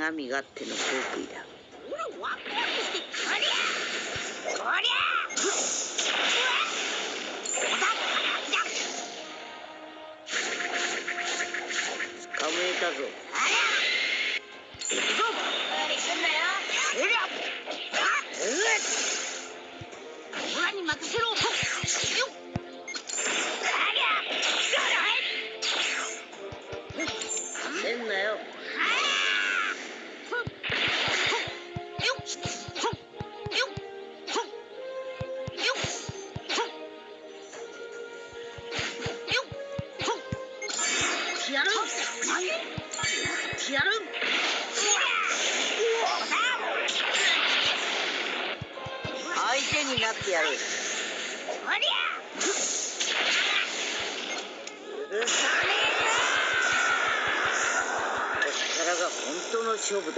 が身勝手の極意だ。 ほら、ワクワクしてこりゃこりゃ捕まえたぞ。行くぞ。 無理すんなよ。オラに任せろ。よっ。 出んなよ。やる。やる。相手になってやる。許さねえぞ。こっからが本当の勝負だ。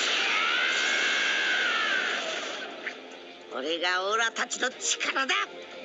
これがオラたちの力だ。